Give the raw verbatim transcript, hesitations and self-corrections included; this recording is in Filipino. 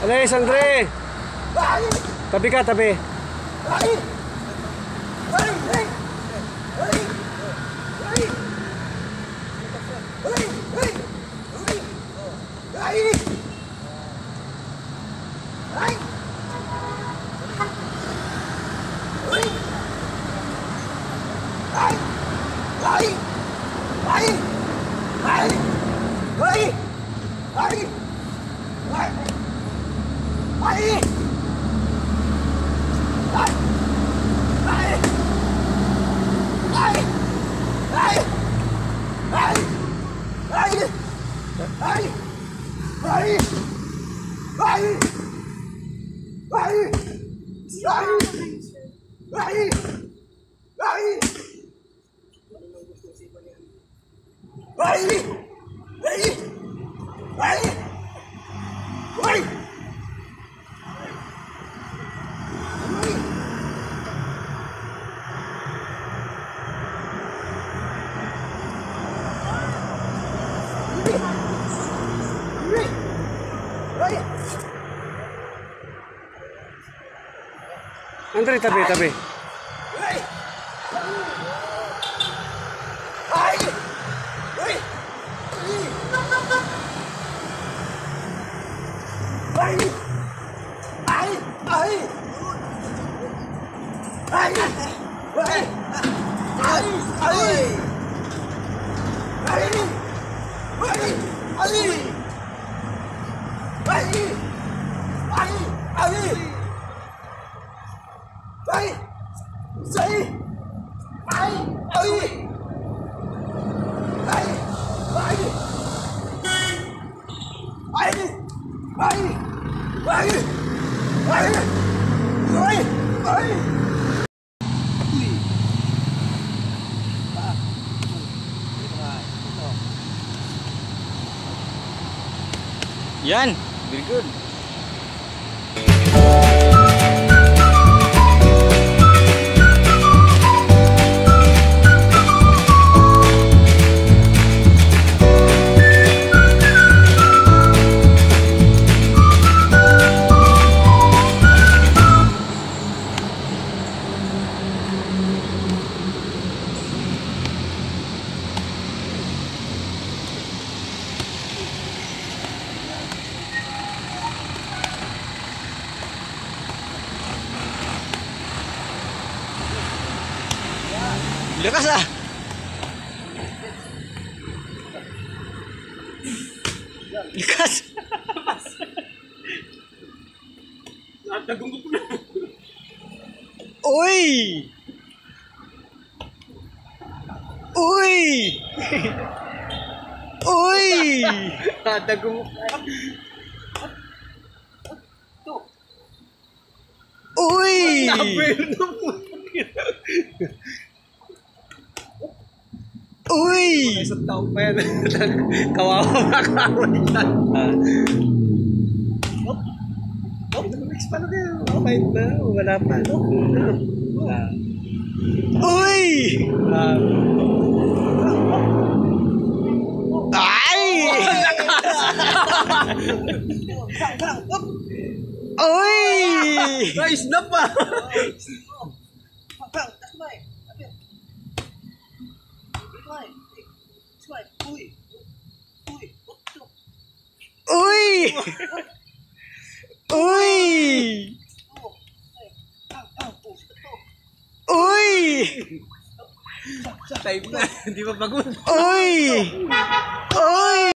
Alis, Andre! Tabi ka, tabi. Andre, tabi, tabi. Yan, very good. Lakas ah. Lakas. Nagungkot na. Uy. Uy. Uy. Nagungkot. Uy. Uy! Isang taon pa yan. Kawawa makawa yan. Oh, oh, nag-mix pa na kayo. Okay na, wala pa. Ah. Uy! Ah. Ay! Uy! Nice na pa! Uy! Uy! Uy! Time na, hindi pa pagod. Uy! Uy!